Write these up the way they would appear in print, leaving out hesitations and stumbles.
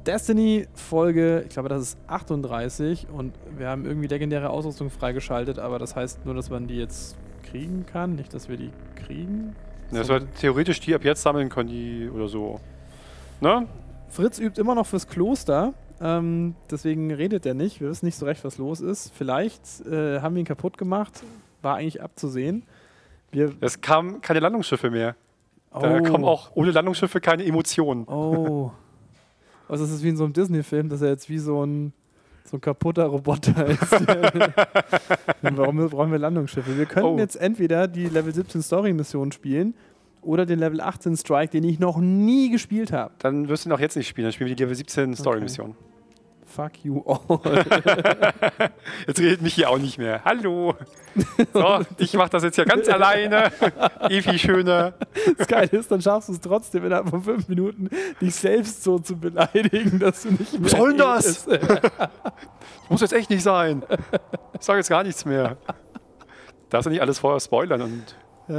Destiny-Folge, ich glaube, das ist 38 und wir haben irgendwie legendäre Ausrüstung freigeschaltet, aber das heißt nur, dass man die jetzt kriegen kann, nicht, dass wir die kriegen. Ja, das war theoretisch die ab jetzt sammeln können, die oder so. Ne? Fritz übt immer noch fürs Kloster, deswegen redet er nicht. Wir wissen nicht so recht, was los ist. Vielleicht haben wir ihn kaputt gemacht, war eigentlich abzusehen. Es kamen keine Landungsschiffe mehr. Da kommen auch ohne Landungsschiffe keine Emotionen. Oh. Also das ist wie in so einem Disney-Film, dass er jetzt wie so ein kaputter Roboter ist. Warum brauchen wir Landungsschiffe? Wir könnten jetzt entweder die Level 17 Story-Mission spielen oder den Level 18 Strike, den ich noch nie gespielt habe. Dann wirst du ihn auch jetzt nicht spielen, dann spielen wir die Level 17 Story-Mission. Fuck you all. Jetzt redet mich hier auch nicht mehr. Hallo. So, ich mach das jetzt ja ganz alleine. Evi Schöne. Das Geile ist, dann schaffst du es trotzdem innerhalb von 5 Minuten, dich selbst so zu beleidigen, dass du nicht mehr... Was soll denn das? Muss jetzt echt nicht sein. Ich sage jetzt gar nichts mehr. Darfst du nicht alles vorher spoilern. Und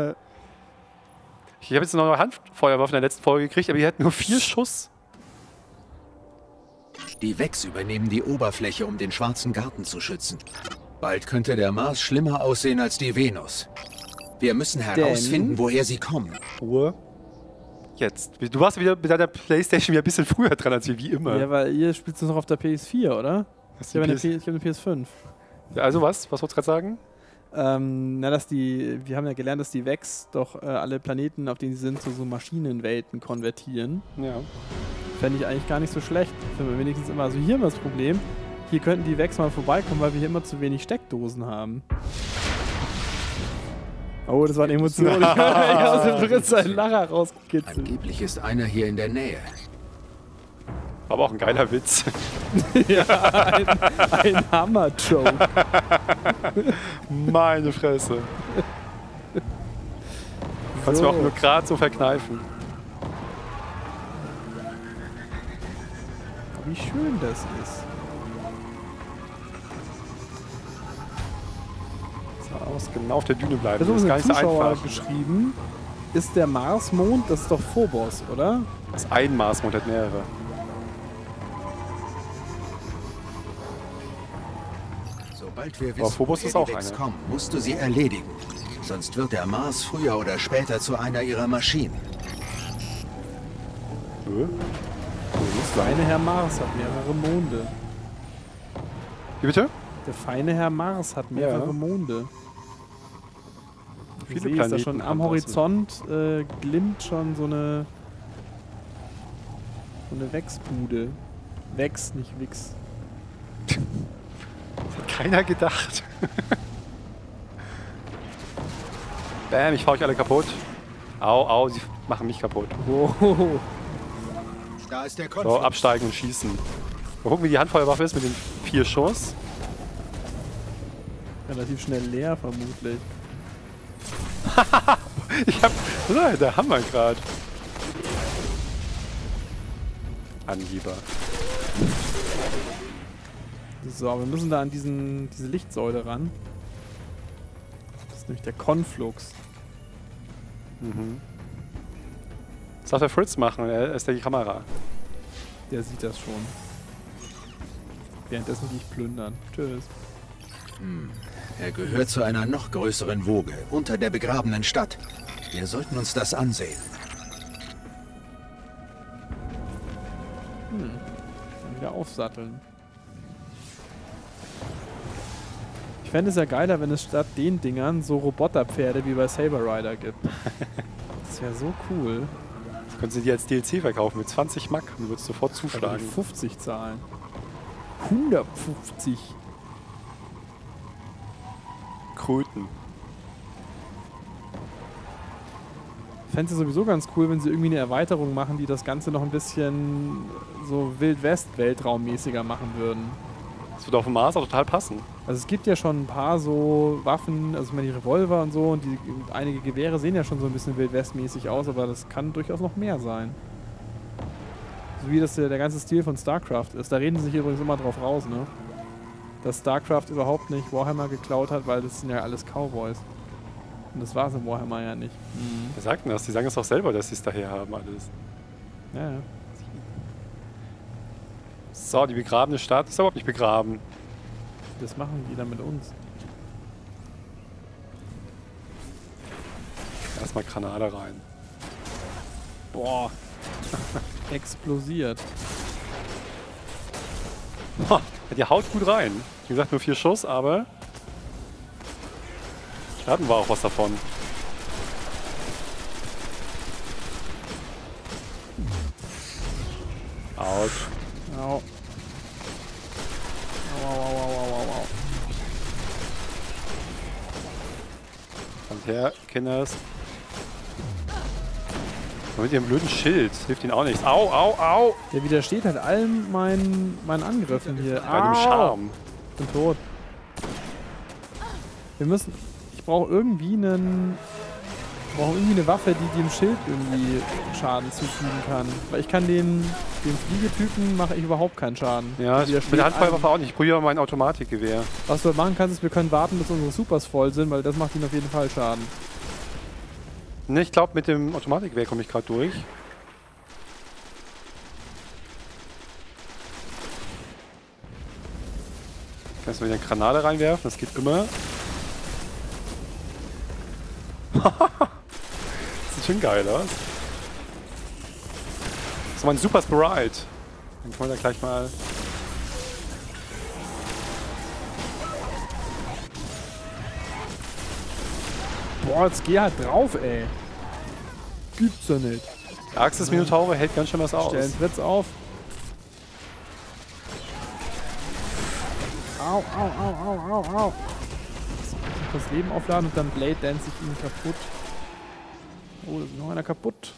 ich habe jetzt noch eine Handfeuerwaffe in der letzten Folge gekriegt, aber die hatten nur 4 Schuss. Die Vex übernehmen die Oberfläche, um den schwarzen Garten zu schützen. Bald könnte der Mars schlimmer aussehen als die Venus. Wir müssen herausfinden, woher sie kommen. Ruhe. Jetzt. Du warst wieder mit deiner Playstation wieder ein bisschen früher dran als wir, wie immer. Ja, weil ihr spielt es noch auf der PS4, oder? Ich habe eine PS5. Ja, also was? Was wolltest du gerade sagen? Wir haben ja gelernt, dass die Vex doch alle Planeten, auf denen sie sind, zu so Maschinenwelten konvertieren. Ja. Fände ich eigentlich gar nicht so schlecht. Finden wir wenigstens immer. Also hier haben wir das Problem. Hier könnten die Vex mal vorbeikommen, weil wir hier immer zu wenig Steckdosen haben. Oh, das war eine Emotion. Ich habe aus dem Fritz einen Lacher rausgekitzelt. Angeblich ist einer hier in der Nähe. War aber auch ein geiler Witz. Ja, ein Hammer-Joke. Meine Fresse. Kannst du mir auch nur gerade so verkneifen. Wie schön das ist. So, aus genau auf der Düne bleiben. Das ist gar nicht so einfach. Geschrieben. Ist der Marsmond, das ist doch Phobos, oder? Das ist ein Marsmond, hat mehrere. Sobald wir wissen, Phobos ist woher auch die Vex eine. kommen, musst du sie erledigen. Sonst wird der Mars früher oder später zu einer ihrer Maschinen. Der feine Herr Mars hat mehrere Monde. Wie bitte? Der feine Herr Mars hat mehrere Monde. Viele Planeten. Ist da schon am Horizont glimmt schon so eine Wechsbude. Wex, nicht Wix. Das hat keiner gedacht. Bam, ich fahr euch alle kaputt. Au, au, sie machen mich kaputt. Wow. Da ist der So, Konflikt. absteigen und schießen. Mal gucken, wie die Handfeuerwaffe ist mit den 4 Schuss. Relativ schnell leer, vermutlich. Ich hab... Oh, der Hammer gerade. Angeber. So, wir müssen da an diese Lichtsäule ran. Das ist nämlich der Konflux. Mhm. Das darf der Fritz machen, er ist ja die Kamera. Der sieht das schon. Währenddessen gehe ich plündern. Tschüss. Er gehört zu einer noch größeren Woge, unter der begrabenen Stadt. Wir sollten uns das ansehen. Dann wieder aufsatteln. Ich fände es ja geiler, wenn es statt den Dingern so Roboterpferde wie bei Saber Rider gibt. Das wäre so cool. Das können sie dir als DLC verkaufen mit 20 Mack und du würdest sofort Aber die zuschlagen. 50 zahlen. 150. Kröten. Ich fände es sowieso ganz cool, wenn sie irgendwie eine Erweiterung machen, die das Ganze noch ein bisschen so Wild-West-Weltraummäßiger machen würden. Das würde auf dem Mars auch total passen. Also es gibt ja schon ein paar so Waffen, also ich meine die Revolver und so und einige Gewehre sehen ja schon so ein bisschen Wild-West-mäßig aus, aber das kann durchaus noch mehr sein. So wie das der ganze Stil von StarCraft ist. Da reden sie sich übrigens immer drauf raus, ne? Dass StarCraft überhaupt nicht Warhammer geklaut hat, weil das sind ja alles Cowboys. Und das war es in Warhammer ja nicht. Wer sagt denn das? Die sagen es doch selber, dass sie es daher haben alles. Ja, ja. So, die begrabene Stadt ist überhaupt nicht begraben. Das machen die dann mit uns. Erstmal Granate rein. Boah. Explosiert. Ha, die haut gut rein. Wie gesagt, nur 4 Schuss, aber da hatten wir auch was davon. Autsch. Au. Au, au, au, au, au, au. Kommt her, Kinders. Und mit ihrem blöden Schild hilft ihnen auch nichts. Au, au, au! Der widersteht halt allen meinen Angriffen hier. Bei dem Charme. Ich bin tot. Wir müssen... Ich brauche irgendwie einen... eine Waffe, die dem Schild irgendwie Schaden zufügen kann. Weil ich kann den Fliegetypen mache ich überhaupt keinen Schaden. Ja, Der mit der Handfeuerwaffe auch nicht. Ich probiere mein Automatikgewehr. Was du halt machen kannst, ist, wir können warten, bis unsere Supers voll sind, weil das macht ihnen auf jeden Fall Schaden. Ne, ich glaube, mit dem Automatikgewehr komme ich gerade durch. Kannst du wieder eine Granate reinwerfen, das geht immer. Das sieht schon geil aus. So, mein Super Sprite. Dann können wir da gleich mal. Boah, jetzt geh halt drauf, ey. Gibt's ja nicht. Der Axis Minotaure hält ganz schön was aus. Stellen Fritz auf. Au, au, au, au, au, au. Das Leben aufladen und dann Blade Dance ich ihn kaputt. Oh, da ist noch einer kaputt.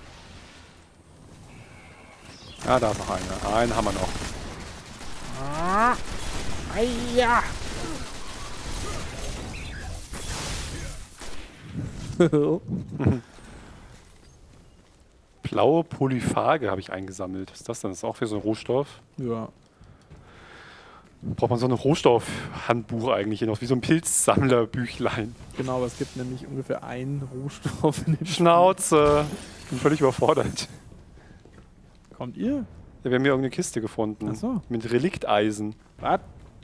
Ja, da ist noch einer. Einen haben wir noch. Ah, ja. Blaue Polyphage habe ich eingesammelt. Was ist das denn? Das ist auch für so ein Rohstoff. Ja. Braucht man so ein Rohstoffhandbuch eigentlich noch, wie so ein Pilzsammlerbüchlein. Genau, aber es gibt nämlich ungefähr einen Rohstoff in dem Schnauze! Ich bin völlig überfordert. Kommt ihr? Ja, wir haben hier irgendeine Kiste gefunden. Ach so. Mit Relikteisen. Was?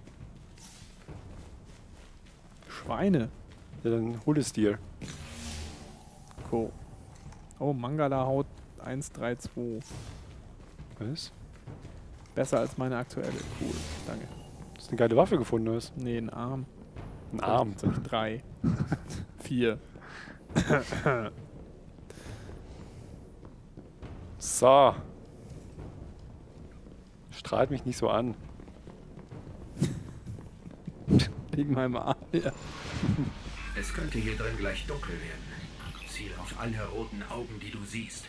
Schweine. Ja, dann hol es dir. Cool. Oh, Mangala haut 132. Was? Besser als meine aktuelle. Cool. Danke. Das ist eine geile Waffe gefunden hast. Nee, ein Arm. Ein Arm. 3. 4. So. Strahlt mich nicht so an. Wegen meinem Arm. Ja. Es könnte hier drin gleich dunkel werden. Ziel auf alle roten Augen, die du siehst.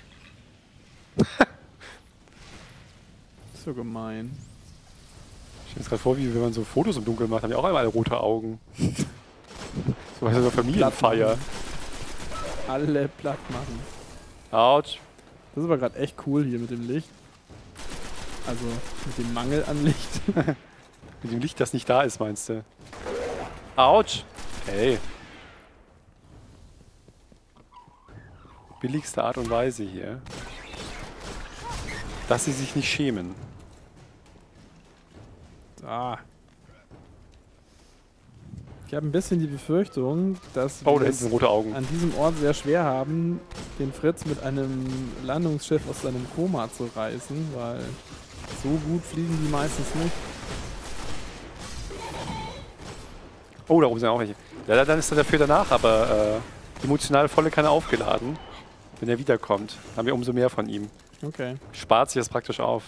So gemein. Ich stelle mir gerade vor, wie wenn man so Fotos im Dunkeln macht, haben die auch einmal rote Augen. So bei so einer Familienfeier. Alle platt machen. Autsch. Das ist aber gerade echt cool hier mit dem Licht. Also mit dem Mangel an Licht. Mit dem Licht, das nicht da ist, meinst du? Autsch. Hey. Billigste Art und Weise hier. Dass sie sich nicht schämen. Ah. Ich habe ein bisschen die Befürchtung, dass Oh, da wir hinten sind rote Augen. an diesem Ort sehr schwer haben, den Fritz mit einem Landungsschiff aus seinem Koma zu reißen, weil so gut fliegen die meistens nicht. Oh, da oben sind auch welche. Ja, dann ist er dafür danach, aber emotional volle Kanne aufgeladen. Wenn er wiederkommt, haben wir umso mehr von ihm. Okay. Spart sich das praktisch auf.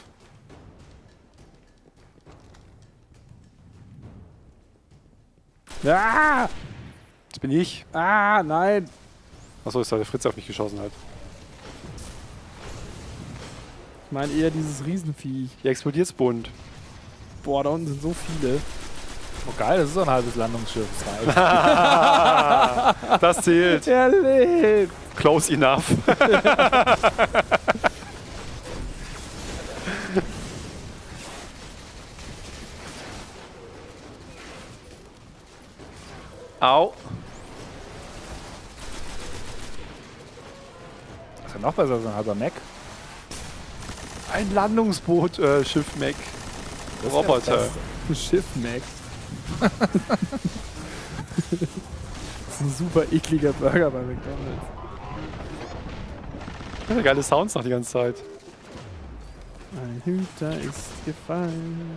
Ah! Das bin ich. Ah, nein! Achso, ist da der Fritz, der auf mich geschossen hat. Ich meine eher dieses Riesenviech. Hier explodiert's bunt. Boah, da unten sind so viele. Oh geil, das ist so ein halbes Landungsschiff. Das reicht. Das zählt. Er lebt! Close enough. Au. Das ist ja noch besser als ein halber Mac. Ein Landungsboot, Schiff-Mac. Das wär Roboter. das Ein Schiff-Mac. Das ist ein super ekliger Burger bei McDonald's. Ja, geile Sounds noch die ganze Zeit. Ein Hüter ist gefallen.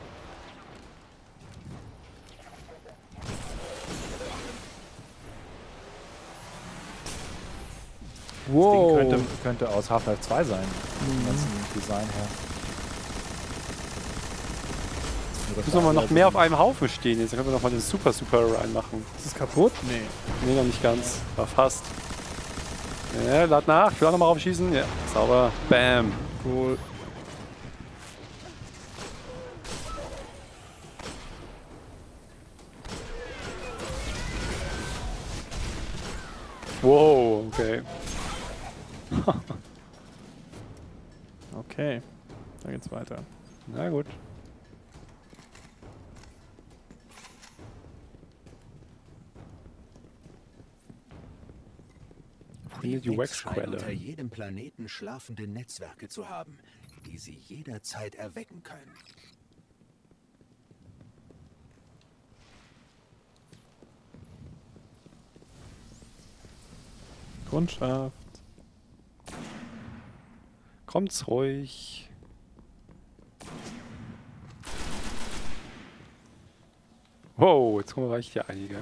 Das Wow. Ding könnte aus Half-Life 2 sein. Vom ganzen Design her. Müssen wir mal noch mehr auf einem Haufen stehen jetzt. Dann können wir noch mal den Super reinmachen. Ist es kaputt? Nee. Nee, noch nicht ganz. War fast. Ja, lad nach. Ich will auch noch mal raufschießen. Ja, sauber. Bam. Cool. Wow, okay. Okay. Da geht's weiter. Na gut. Finde die X scheint Waxquelle. unter jedem Planeten schlafende Netzwerke zu haben, die sie jederzeit erwecken können. Kundschaft. Kommt's ruhig. Wow, jetzt kommen reicht ja einige.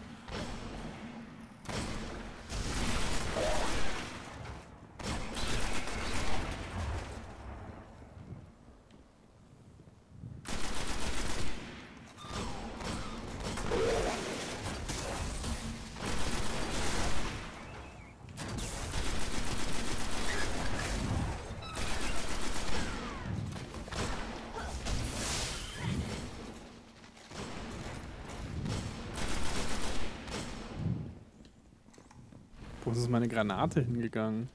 Wo ist meine Granate hingegangen?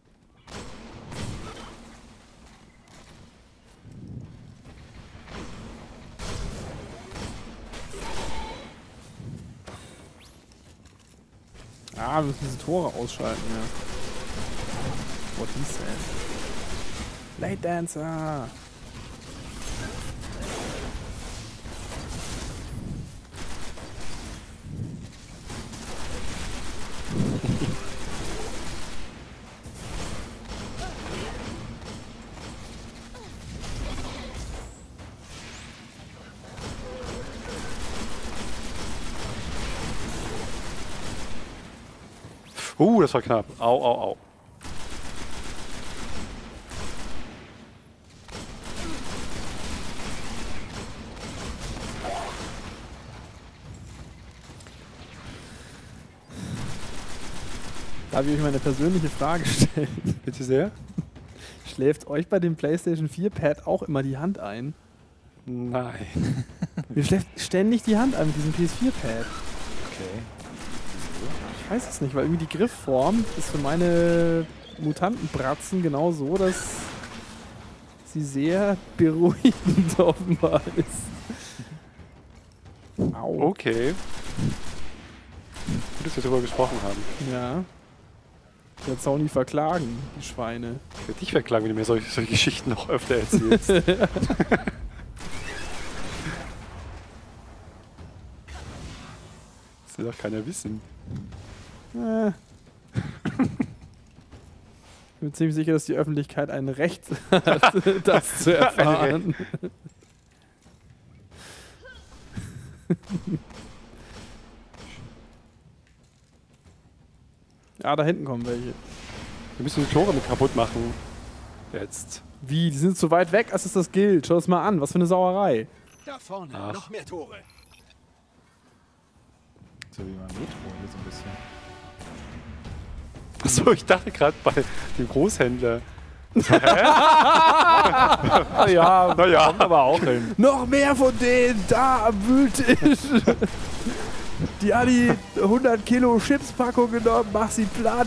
Ah, wir müssen diese Tore ausschalten, ja. What he said. Late Dancer! Das war knapp. Au, au, au. Darf ich euch mal eine persönliche Frage stellen? Bitte sehr? Schläft euch bei dem PlayStation 4 Pad auch immer die Hand ein? Nein. Mir schläft ständig die Hand ein mit diesem PS4-Pad. Okay. Ich weiß es nicht, weil irgendwie die Griffform ist für meine Mutantenbratzen genau so, dass sie sehr beruhigend offenbar ist. Au. Okay. Gut, dass wir darüber gesprochen haben. Ja. Ich werde Sony verklagen, die Schweine. Ich werde dich verklagen, wenn du mir solche Geschichten noch öfter erzählst. Das will doch keiner wissen. Ich bin ziemlich sicher, dass die Öffentlichkeit ein Recht hat, das zu erfahren. Ja, da hinten kommen welche. Wir müssen die Tore mit kaputt machen. Jetzt. Wie? Die sind zu weit weg, als es das gilt. Schau es mal an. Was für eine Sauerei. Da vorne, Ach. noch mehr Tore. So wie beim Metro hier so ein bisschen. Achso, ich dachte gerade bei dem Großhändler. Ja, Naja. kommt aber auch hin. Noch mehr von denen da am Wühltisch. Die hat die 100 Kilo Chipspackung genommen, mach sie platt.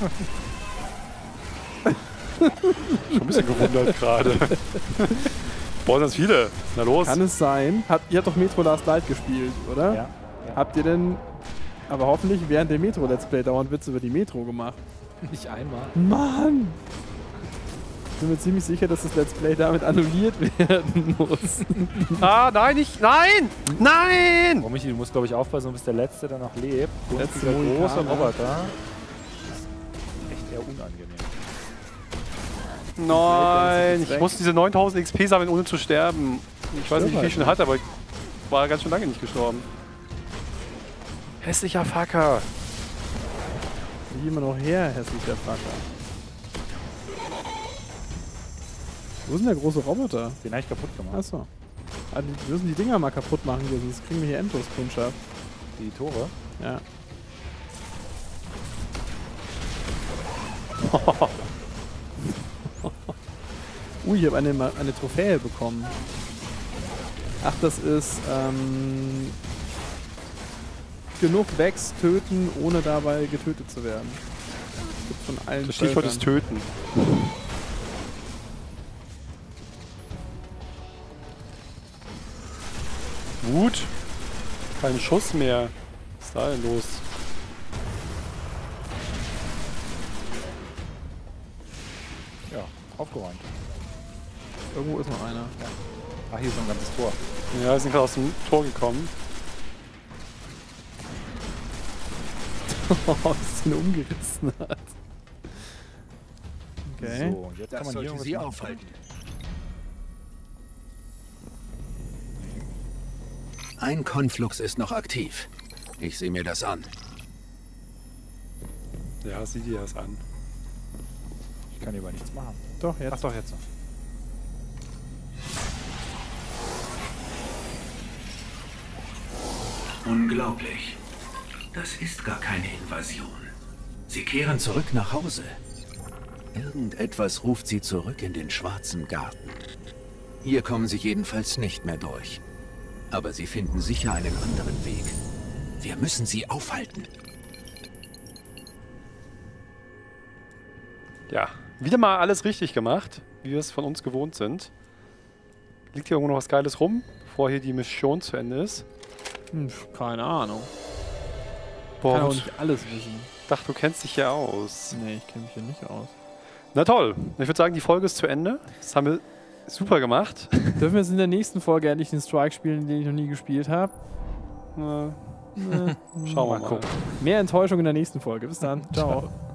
Schon ein bisschen gewundert gerade. Boah, sind das viele. Na los. Kann es sein? Ihr habt doch Metro Last Light gespielt, oder? Ja. Habt ihr denn, aber hoffentlich während dem Metro Let's Play dauernd Witze über die Metro gemacht? Nicht einmal. Mann! Ich bin mir ziemlich sicher, dass das Let's Play damit annulliert werden muss. Ah, nein, nicht. Nein! Nein! Oh, Michi, du musst, glaube ich, aufpassen, bis der Letzte dann noch lebt. Letzte Dieser große Mohikaner. Roboter. Das ist echt eher unangenehm. Nein! weg. Ich muss diese 9000 XP sammeln, ohne zu sterben. Ich weiß nicht, wie viel ich schon hatte, aber ich war ganz schön lange nicht gestorben. Hässlicher Fucker. Wie immer noch her, hässlicher Fucker. Wo ist denn der große Roboter? Den habe ich kaputt gemacht. Achso. Ah, wir müssen die Dinger mal kaputt machen hier, sonst kriegen wir hier Endloskundschaft. Die Tore. Ja. Ich habe eine Trophäe bekommen. Ach, das ist genug Vex töten, ohne dabei getötet zu werden. Das gibt von allen Das Stichwort Völkern. ist töten. Gut. Kein Schuss mehr. Was ist da denn los? Ja, aufgeräumt. Irgendwo ist noch einer. Ach, hier ist noch ein ganzes Tor. Ja, wir sind gerade aus dem Tor gekommen. Was denn umgerissen hat. Okay. So, und jetzt kann Das man hier sollte irgendwas sie machen. aufhalten. Ein Konflux ist noch aktiv. Ich sehe mir das an. Ja, sieh dir das an. Ich kann hier aber nichts machen. Doch, jetzt. Ach doch, jetzt. Unglaublich. Das ist gar keine Invasion. Sie kehren zurück nach Hause. Irgendetwas ruft sie zurück in den schwarzen Garten. Hier kommen sie jedenfalls nicht mehr durch. Aber sie finden sicher einen anderen Weg. Wir müssen sie aufhalten. Ja, wieder mal alles richtig gemacht, wie wir es von uns gewohnt sind. Liegt hier irgendwo noch was Geiles rum, bevor hier die Mission zu Ende ist? Keine Ahnung. Boah, Kann auch ich nicht alles wissen. dachte, du kennst dich ja aus. Nee, ich kenne mich hier nicht aus. Na toll, ich würde sagen, die Folge ist zu Ende. Das haben wir super gemacht. Dürfen wir jetzt in der nächsten Folge endlich den Strike spielen, den ich noch nie gespielt habe? Schauen wir mal. Mehr Enttäuschung in der nächsten Folge. Bis dann. Ciao.